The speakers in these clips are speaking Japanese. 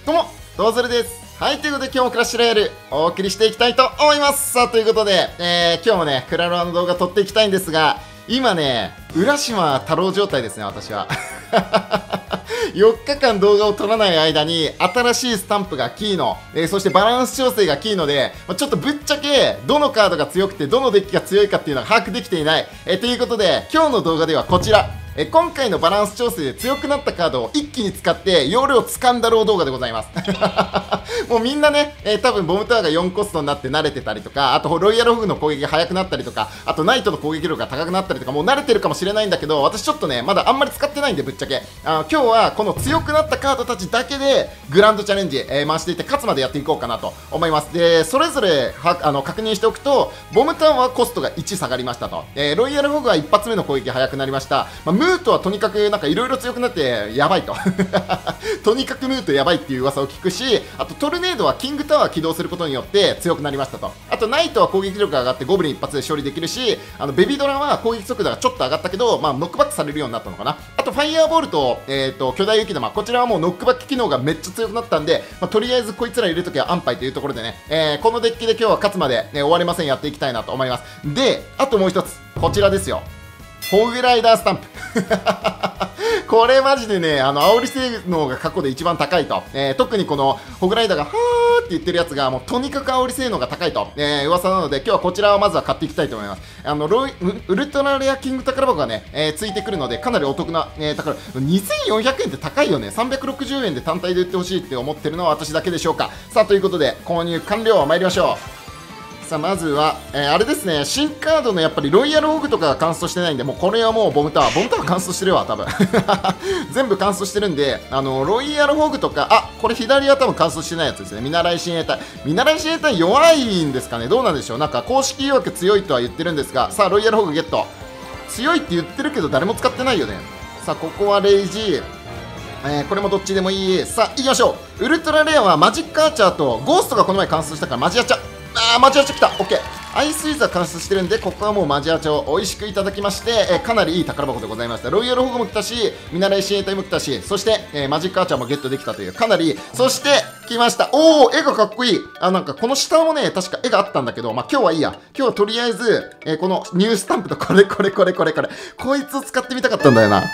どうも、どうぞるです。はい、ということで今日もクラッシュロイヤルお送りしていきたいと思います。さあ、ということで、今日もね、クラロワの動画撮っていきたいんですが、今ね、浦島太郎状態ですね、私は。4日間動画を撮らない間に新しいスタンプがキーの、そしてバランス調整がキーので、ちょっとぶっちゃけどのカードが強くてどのデッキが強いかっていうのが把握できていない、ということで今日の動画ではこちら、今回のバランス調整で強くなったカードを一気に使って容量を掴んだろう動画でございます。もうみんなね、多分ボムタワーが4コストになって慣れてたりとか、あとロイヤルホグの攻撃が速くなったりとか、あとナイトの攻撃力が高くなったりとか、もう慣れてるかもしれないんだけど、私ちょっとねまだあんまり使ってないんでぶっちゃけ今日はこの強くなったカードたちだけでグランドチャレンジ、回していって勝つまでやっていこうかなと思います。でそれぞれ確認しておくと、ボムタワーはコストが1下がりましたと、ロイヤルホグは一発目の攻撃が速くなりました。ムートはとにかくなんかいろいろ強くなってやばいととにかくムートやばいっていう噂を聞くし、あとトルネードはキングタワー起動することによって強くなりましたと。あとナイトは攻撃力が上がってゴブリン一発で処理できるし、ベビドラは攻撃速度がちょっと上がったけど、ノックバックされるようになったのかな。あとファイヤーボールと、巨大雪玉、こちらはもうノックバック機能がめっちゃ強くなったんで、とりあえずこいつら入れるときは安牌というところでね、このデッキで今日は勝つまで、終わりませんやっていきたいなと思います。であともう一つこちらですよ、ホグライダースタンプこれマジでね、煽り性能が過去で一番高いと、特にこのホグライダーがはーって言ってるやつがもうとにかく煽り性能が高いと、噂なので今日はこちらをまずは買っていきたいと思います。ウルトラレアキング宝箱がね、ついてくるのでかなりお得な、宝2400円って高いよね。360円で単体で売ってほしいって思ってるのは私だけでしょうか。さあということで購入完了、参りましょう。さあまずは、あれですね、新カードのやっぱりロイヤルホグとかがカンストしてないんで、もうこれはもうボムタワーカンストしてるわ多分全部カンストしてるんで、ロイヤルホグとか、これ左は多分カンストしてないやつですね。見習い親衛隊弱いんですかね、どうなんでしょう。なんか公式曰く強いとは言ってるんですが、さあロイヤルホグゲット、強いって言ってるけど誰も使ってないよね。さあここはレイジー、これもどっちでもいい。さあ行きましょう。ウルトラレアはマジックアーチャーとゴーストがこの前カンストしたからマジアチャ、マジアチャ来た。オッケー。アイスウィザー観察してるんで、ここはもうマジアチャを美味しくいただきまして、かなりいい宝箱でございました。ロイヤルホグも来たし、見習い親衛隊も来たし、そして、マジックアーチャーもゲットできたという、かなりいい。そして来ました。おー、絵がかっこいい。なんかこの下もね確か絵があったんだけど、今日はいいや。今日はとりあえず、このニュースタンプとこいつを使ってみたかったんだよな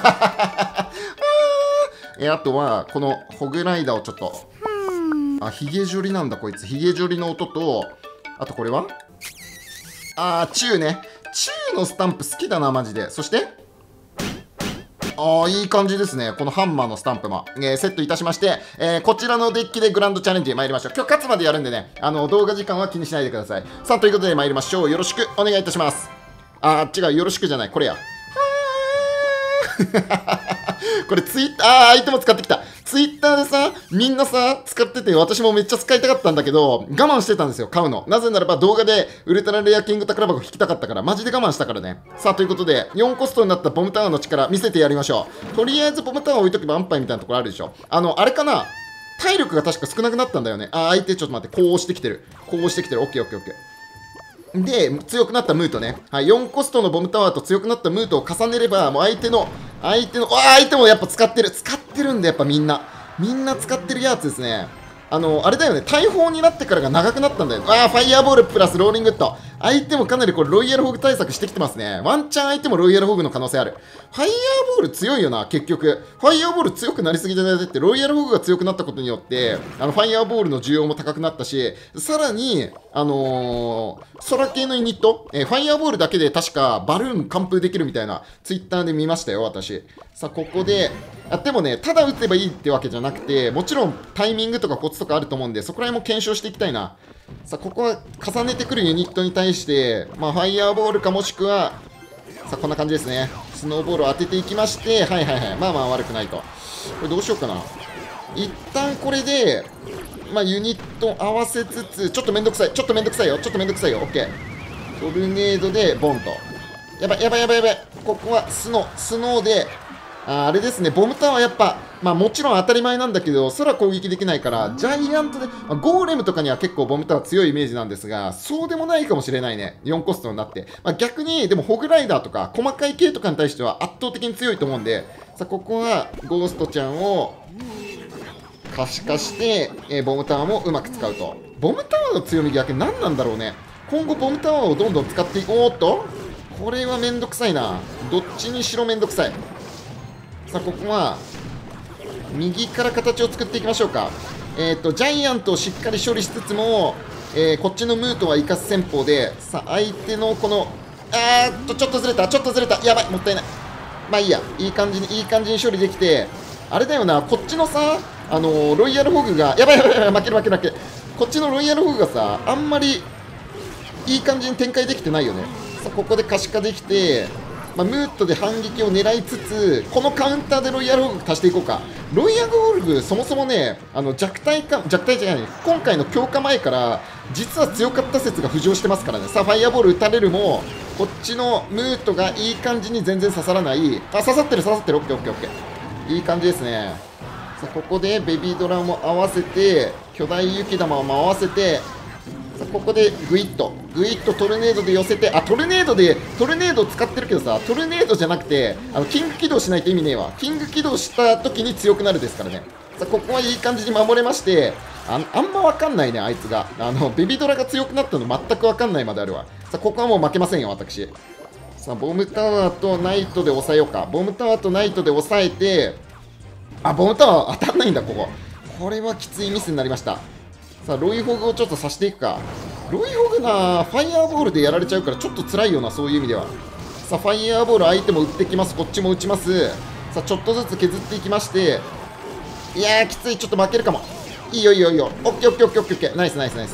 あとはこのホグライダーをちょっと、ヒゲジョリなんだこいつ。ヒゲジョリの音と、あとこれはチューね。チューのスタンプ好きだなマジで。そしていい感じですね。このハンマーのスタンプも、セットいたしまして、こちらのデッキでグランドチャレンジ参りましょう。今日勝つまでやるんでね、動画時間は気にしないでください。さあということで参りましょう。よろしくお願いいたします。違う、よろしくじゃない、これや。これツイッター、相手も使ってきた。ツイッターでさ、みんなさ、使ってて、私もめっちゃ使いたかったんだけど、我慢してたんですよ、買うの。なぜならば動画でウルトラレアキング宝箱引きたかったから、マジで我慢したからね。さあ、ということで、4コストになったボムタワーの力、見せてやりましょう。とりあえずボムタワー置いとけば安牌みたいなところあるでしょ。あれかな、体力が確か少なくなったんだよね。相手ちょっと待って、こうしてきてる。オッケー。で、強くなったムートね。はい、4コストのボムタワーと強くなったムートを重ねれば、もう相手もやっぱ使ってるんで、やっぱみんな使ってるやつですね。あれだよね、大砲になってからが長くなったんだよ。ファイヤーボールプラスローリングウッド。相手もかなりこれロイヤルホグ対策してきてますね。ワンチャン相手もロイヤルホグの可能性ある。ファイヤーボール強いよな、結局。ファイヤーボール強くなりすぎじゃないって、ロイヤルホグが強くなったことによって、ファイヤーボールの需要も高くなったし、さらに、空系のユニット、ファイヤーボールだけで確かバルーン完封できるみたいな、ツイッターで見ましたよ、私。さあ、ここで、でもね、ただ打てばいいってわけじゃなくて、もちろんタイミングとかコツとかあると思うんで、そこら辺も検証していきたいな。さあ、ここは重ねてくるユニットに対して、ファイヤーボールかもしくは、さあ、こんな感じですね。スノーボールを当てていきまして、まあ悪くないと。これどうしようかな。一旦これで、ユニット合わせつつ、ちょっとめんどくさいよ。オッケー。トルネードで、ボンと。やばい。ここはスノーで、あれですね、ボムタワーやっぱ、もちろん当たり前なんだけど、空攻撃できないから、ジャイアントで、ゴーレムとかには結構ボムタワー強いイメージなんですが、そうでもないかもしれないね、4コストになって。逆に、でもホグライダーとか、細かい系とかに対しては圧倒的に強いと思うんで、さあ、ここは、ゴーストちゃんを、 可視化して、ボムタワーもうまく使うと。ボムタワーの強み逆に何なんだろうね。今後ボムタワーをどんどん使っていこう。おーっとこれはめんどくさいな。どっちにしろめんどくさい。さあここは右から形を作っていきましょうか。ジャイアントをしっかり処理しつつも、こっちのムートは生かす戦法で、さあ相手のこのちょっとずれた、やばい、もったいない。まあいいや、いい感じに処理できて、あれだよな、こっちのさ、ロイヤルホグが、やばい、負ける。こっちのロイヤルホグがさ、あんまりいい感じに展開できてないよね。さあここで可視化できて、ムートで反撃を狙いつつ、このカウンターでロイヤルホグ足していこうか。ロイヤルホグ、そもそもね、弱体じゃない、今回の強化前から、実は強かった説が浮上してますからね。さあ、ファイアボール打たれるも、こっちのムートがいい感じに全然刺さらない。刺さってる、オッケー、オッケー。いい感じですね。さあ、ここでベビードラも合わせて、巨大雪玉も合わせて、ここでグイッとトルネードで寄せて、トルネードを使ってるけどさ、トルネードじゃなくてキング起動しないと意味ねえわ。キング起動した時に強くなるですからね。さあここはいい感じに守れまして、あんま分かんないね、あいつがベビドラが強くなったの全く分かんないまであるわ。さあここはもう負けませんよ、私。さあボムタワーとナイトで抑えようか。ボムタワーとナイトで抑えて、ボムタワー当たんないんだ、これはきついミスになりました。さあロイホグをちょっとさしていくか。ロイホグな、ファイヤーボールでやられちゃうからちょっと辛いよな、そういう意味では。さあファイヤーボール相手も打ってきます、こっちも打ちます。さあちょっとずつ削っていきまして、いやーきつい、ちょっと負けるかも。いいよ、オッケー、ナイス。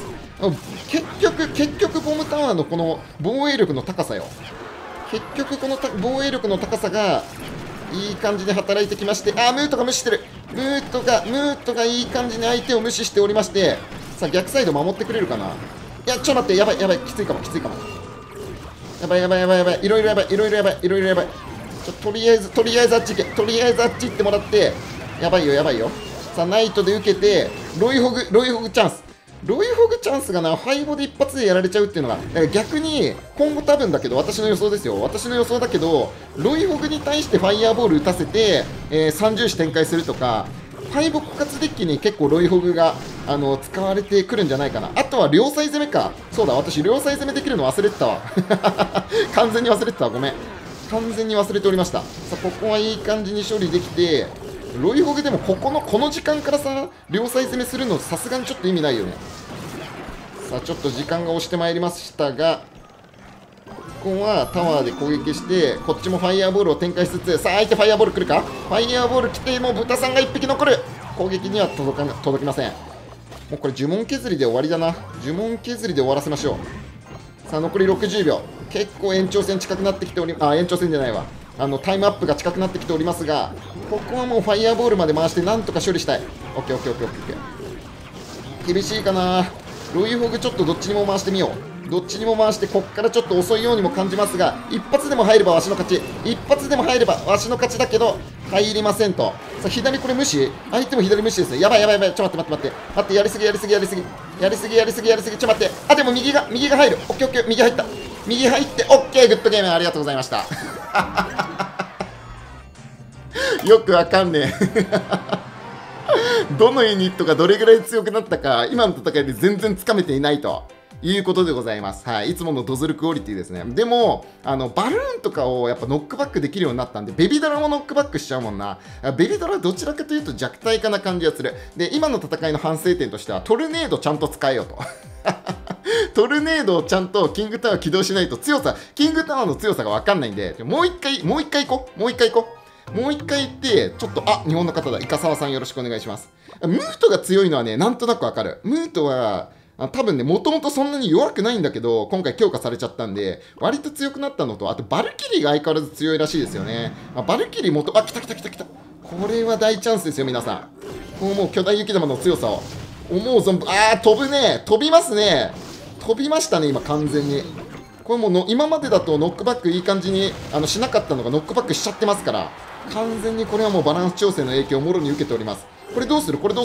結局ボムタワーのこの防衛力の高さよ。結局この防衛力の高さがいい感じで働いてきまして、ムートが無視してる。ムートがいい感じに相手を無視しておりまして、さあ逆サイド守ってくれるかな。いや、ちょっと待って、やばい、きついかも。やばい。いろいろやばい。とりあえずあっち行ってもらって、やばいよ。さあナイトで受けて、ロイホグチャンスがな、ファイボで一発でやられちゃうっていうのが、だから逆に今後多分だけど、私の予想だけど、ロイホグに対してファイヤーボール打たせて、三重視展開するとか、ファイボ枯渇デッキに結構ロイホグが使われてくるんじゃないかな。あとは両サイ攻めか。そうだ、私両サイ攻めできるの忘れてたわ。完全に忘れてたわ、ごめん。完全に忘れておりました。さあここはいい感じに処理できて、ロイホグでもこの時間からさ、両サイ攻めするのさすがにちょっと意味ないよね。さあちょっと時間が押してまいりましたが、ここはタワーで攻撃して、こっちもファイヤーボールを展開しつつ、さあ相手ファイヤーボール来るか。ファイヤーボール来て、もう豚さんが1匹残る。攻撃には届きません。もうこれ呪文削りで終わりだな。呪文削りで終わらせましょう。さあ残り60秒。結構延長戦近くなってきており、延長戦じゃないわ、タイムアップが近くなってきておりますが、ここはもうファイヤーボールまで回してなんとか処理したい。オッケー。厳しいかな。ロイホグちょっとどっちにも回してみよう。どっちにも回して、こっからちょっと遅いようにも感じますが、一発でも入ればわしの勝ちだけど入りませんと。さあ左これ無視、相手も左無視ですね。やばい、ちょっと待って、やりすぎ、ちょっと待って、でも右が入る。オッケー、右入って、オッケー、グッドゲームありがとうございました。よくわかんねえ。どのユニットがどれぐらい強くなったか、今の戦いで全然つかめていないということでございます。はい、いつものドズルクオリティですね。でもバルーンとかをやっぱノックバックできるようになったんで、ベビドラもノックバックしちゃうもんな。ベビドラはどちらかというと弱体化な感じがする。で、今の戦いの反省点としては、トルネードちゃんと使えよと。トルネードをちゃんとキングタワー起動しないとキングタワーの強さが分かんないんで、もう一回行こう。もう一回行って、ちょっと、日本の方だ。イカサワさんよろしくお願いします。ムートが強いのはね、なんとなくわかる。ムートは、多分ね、もともとそんなに弱くないんだけど、今回強化されちゃったんで、割と強くなったのと、あとバルキリーが相変わらず強いらしいですよね。バルキリー来た。これは大チャンスですよ、皆さん。こうもう巨大雪玉の強さを。思う存分、飛ぶね。飛びますね。飛びましたね、今完全に。これもう今までだとノックバックいい感じにしなかったのがノックバックしちゃってますから、完全にこれはもうバランス調整の影響をもろに受けております。これどうするこう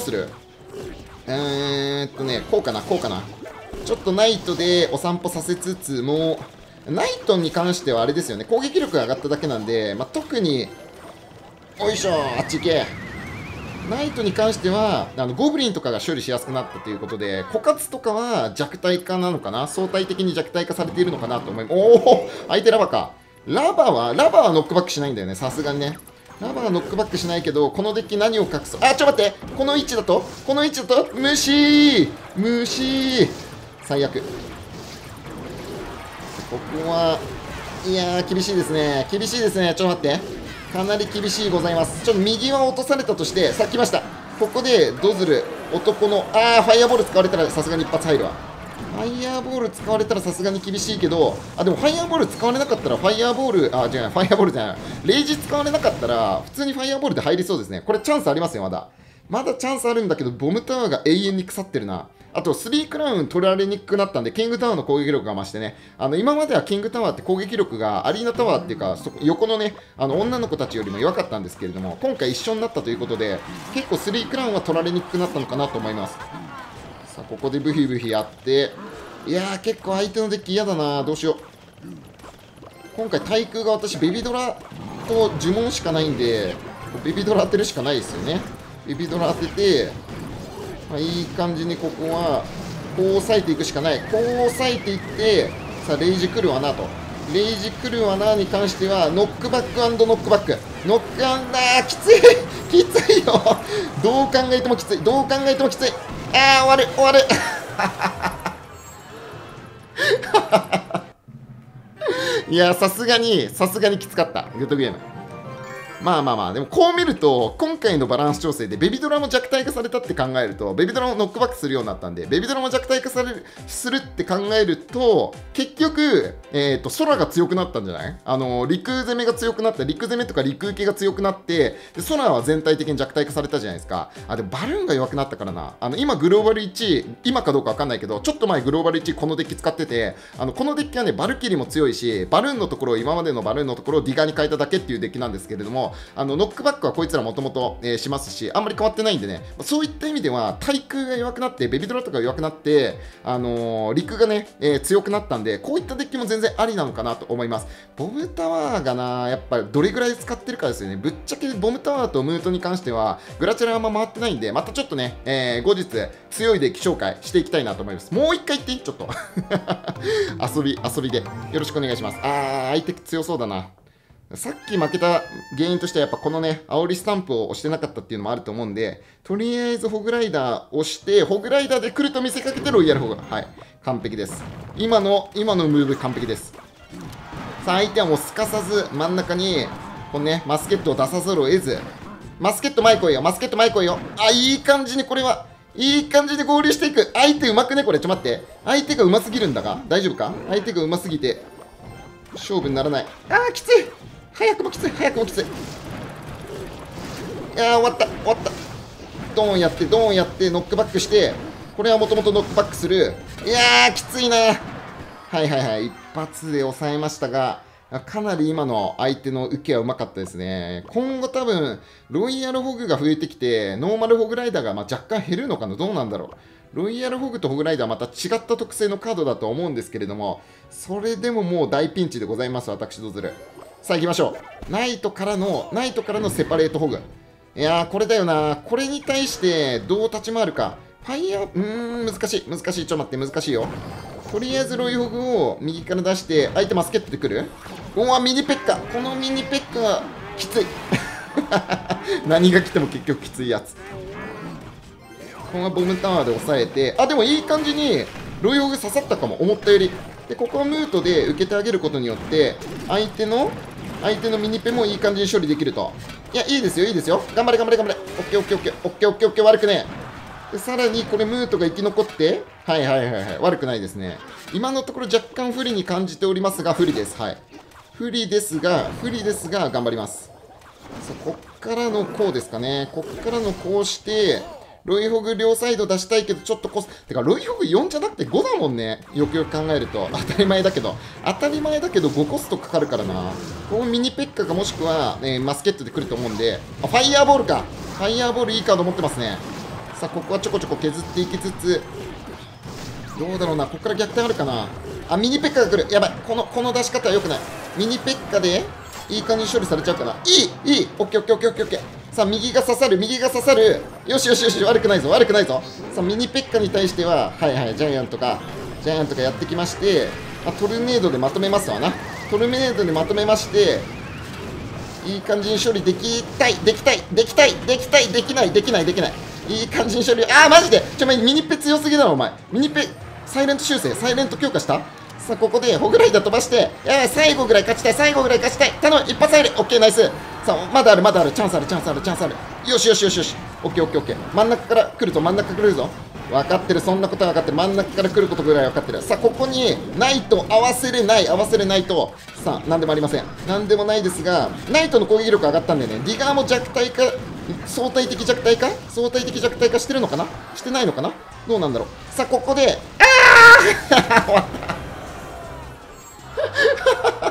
かな。ちょっとナイトでお散歩させつつも、ナイトに関してはあれですよね、攻撃力が上がっただけなんで、特に、おいしょ、あっち行け。 ナイトに関してはゴブリンとかが処理しやすくなったということで、枯渇とかは弱体化なのかな、相対的に弱体化されているのかなと思います。おお、相手ラバか。ラバはノックバックしないんだよね、さすがにね。ラバはノックバックしないけど、このデッキ何を隠す。あ、ちょっと待って、この位置だと虫最悪。ここはいやー厳しいですね、ちょっと待って、かなり厳しいございます。ちょっと右は落とされたとして、さあ来ました。ここでドズル男のファイアボール使われたらさすがに一発入るわ。ファイヤーボール使われたらさすがに厳しいけど、でもファイヤーボール使われなかったらファイヤーボールファイヤーボールじゃない、レイジ使われなかったら普通にファイヤーボールで入りそうですね。これチャンスありますよ。まだチャンスあるんだけど、ボムタワーが永遠に腐ってるな。あと3クラウン取られにくくなったんで、キングタワーの攻撃力が増してね、今まではキングタワーって攻撃力がアリーナタワーっていうか、横のね、女の子たちよりも弱かったんですけれども、今回一緒になったということで、結構3クラウンは取られにくくなったのかなと思います。さあ、ここでブヒブヒやって、いやー、結構相手のデッキ嫌だな、どうしよう。今回、対空が私、ベビドラと呪文しかないんで、ベビドラ当てるしかないですよね。ベビドラ当てて、いい感じにここはこう抑えていくしかない。こう抑えていって、さあレイジ来るわなと。レイジ来るわなに関してはノックバック&ノックバック、ノックきついきついよどう考えてもきつい、終わるいや、さすがにきつかった、グッドゲーム。まあ、でもこう見ると、今回のバランス調整でベビドラも弱体化されたって考えると、ベビドラもノックバックするようになったんで、ベビドラも弱体化するって考えると、結局、空が強くなったんじゃない？陸攻めが強くなった、陸攻めとか陸受けが強くなって、で空は全体的に弱体化されたじゃないですか。でもバルーンが弱くなったからな。今グローバル1位、今かどうかわかんないけど、ちょっと前グローバル1位このデッキ使ってて、このデッキはね、バルキリーも強いし、バルーンのところを今までのバルーンのところをディガーに変えただけっていうデッキなんですけれども、ノックバックはこいつらもともとしますし、あんまり変わってないんでね、そういった意味では対空が弱くなって、ベビドラとか弱くなって、陸がね、強くなったんで、こういったデッキも全然ありなのかなと思います。ボムタワーがな、やっぱりどれぐらい使ってるかですよね。ぶっちゃけボムタワーとムートに関しては、グラチャラあんま回ってないんで、またちょっとね、後日強いデッキ紹介していきたいなと思います。もう一回言っていい？ちょっと遊びでよろしくお願いします。相手強そうだな。さっき負けた原因としてはやっぱこのね、煽りスタンプを押してなかったっていうのもあると思うんで、とりあえずホグライダー押して、ホグライダーで来ると見せかけてロイヤルホグ。はい、完璧です。今のムーブ完璧です。さあ、相手はもうすかさず真ん中に、このね、マスケットを出さざるを得ず、マスケット前来いよ。いい感じにこれは、いい感じで合流していく。相手うまくね、これ。ちょっと待って。相手がうますぎるんだが大丈夫か？相手がうますぎて、勝負にならない。きつい。早くもきつい。いやー、終わった。ドーンやって、ノックバックして、これはもともとノックバックする。いやー、きついな。はい、一発で抑えましたが、かなり今の相手の受けはうまかったですね。今後多分、ロイヤルホグが増えてきて、ノーマルホグライダーが若干減るのかな？どうなんだろう。ロイヤルホグとホグライダーはまた違った特性のカードだと思うんですけれども、それでももう大ピンチでございます、私ドズル。さあ行きましょう。ナイトからのセパレートホグ。いやー、これだよな。これに対してどう立ち回るか。ファイヤー、難しい。ちょっと待って、難しいよ。とりあえずロイホグを右から出して、相手マスケットで来る？ミニペッカ。このミニペッカはきつい。何が来ても結局きついやつ。ここがボムタワーで抑えて、でもいい感じにロイホグ刺さったかも、思ったより。で、ここはムートで受けてあげることによって、相手のミニペもいい感じに処理できると。いや、いいですよ。頑張れ。オッケー、悪くねえ。で、さらにこれムートが生き残って、はい、悪くないですね。今のところ若干不利に感じておりますが、不利です。はい。不利ですが、頑張ります。さあ、こっからのこうですかね。こっからのこうして、ロイホグ両サイド出したいけど、ちょっとてか、ロイホグ4じゃなくて5だもんね。よくよく考えると。当たり前だけど5コストかかるからな。このミニペッカがもしくは、マスケットで来ると思うんで、ファイヤーボールか。ファイヤーボールいいカード持ってますね。さあ、ここはちょこちょこ削っていきつつ、どうだろうな。ここから逆転あるかな。ミニペッカが来る。やばい。この出し方は良くない。ミニペッカで、いい感じに処理されちゃうかな。いいオッケー。 さあ、右が刺さる、右が刺さる。よしよしよし、悪くないぞ、悪くないぞ。さあ、ミニペッカに対しては、はいはい、ジャイアンとかやってきまして、トルネードでまとめますわな。トルネードでまとめまして、いい感じに処理できたい、できたい、できたい、できたい、できない、できない、できない。いい感じに処理、マジでミニペ強すぎだろ、お前。ミニペ、サイレント修正、サイレント強化した。さあ、ここでホグライダー飛ばして、最後ぐらい勝ちたい、最後ぐらい勝ちたい。頼む、一発入れ、オッケー、ナイス。さあ、まだある、まだある、チャンスある、チャンスある、チャンスある。よしよしよしよし。オッケー、オッケー、オッケー。真ん中から来るぞ、真ん中から来るぞ。分かってる、そんなことは分かってる。真ん中から来ることぐらい分かってる。さあ、ここにナイト合わせれない、合わせれないと。さあ、なんでもありません。なんでもないですが、ナイトの攻撃力上がったんでね、ディガーも弱体化、相対的弱体化相対的弱体化してるのかな、してないのかな、どうなんだろう。さあ、ここで、終わった。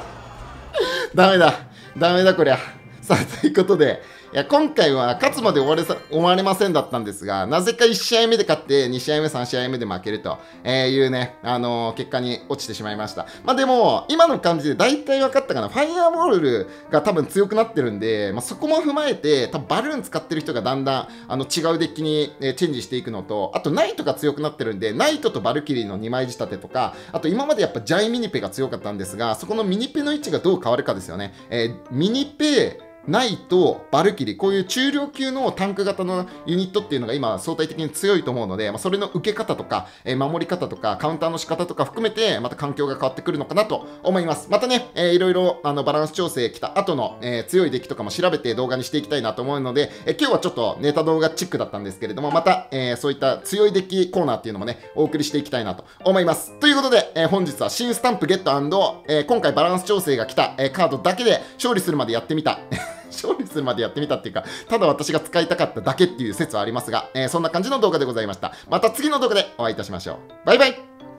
ダメだ。ダメだ、こりゃ。さあ、ということで、今回は勝つまで終われませんだったんですが、なぜか1試合目で勝って、2試合目、3試合目で負けるというね、結果に落ちてしまいました。まあでも、今の感じで大体分かったかな。ファイアボールが多分強くなってるんで、そこも踏まえて、多分バルーン使ってる人がだんだん違うデッキに、チェンジしていくのと、あとナイトが強くなってるんで、ナイトとバルキリーの2枚仕立てとか、あと今までやっぱジャイミニペが強かったんですが、そこのミニペの位置がどう変わるかですよね。ミニペ、ナイト、バルキリー、こういう中量級のタンク型のユニットっていうのが今相対的に強いと思うので、それの受け方とか、守り方とか、カウンターの仕方とか含めて、また環境が変わってくるのかなと思います。またね、いろいろバランス調整来た後の、強いデッキとかも調べて動画にしていきたいなと思うので、今日はちょっとネタ動画チックだったんですけれども、また、そういった強いデッキコーナーっていうのもね、お送りしていきたいなと思います。ということで、本日は新スタンプゲット&、今回バランス調整が来た、カードだけで勝利するまでやってみた。勝利するまでやってみたっていうか、ただ私が使いたかっただけっていう説はありますが、そんな感じの動画でございました。また次の動画でお会いいたしましょう。バイバイ。